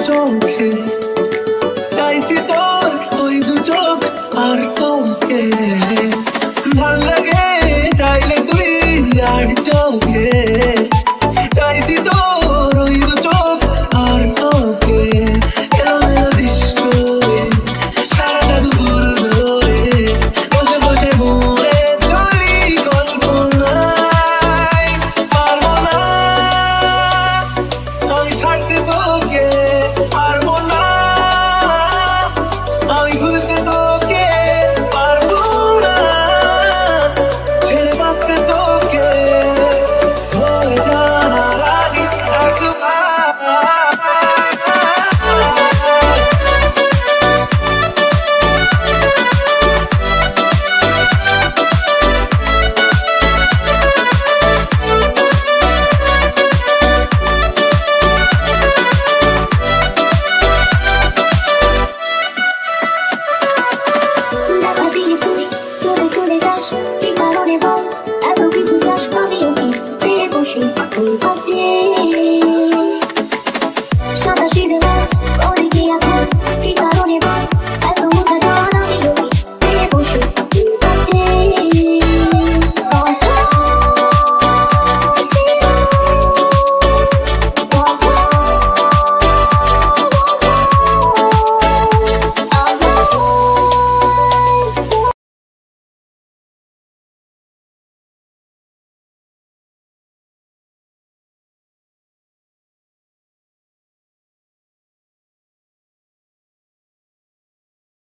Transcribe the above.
চোখে চাইছি তোর ওই দু চোখ আর তোকে ভাল লাগে চাইলে তুই আর চোখে চাইছি তোর ওই দু চোখ আর তোকে এলোমেলো দৃশ্য সারাটা দুপুর ধরে বসে বসে মরে চলি কল্পনায় পারবো না আমি ছাড়তে তোকে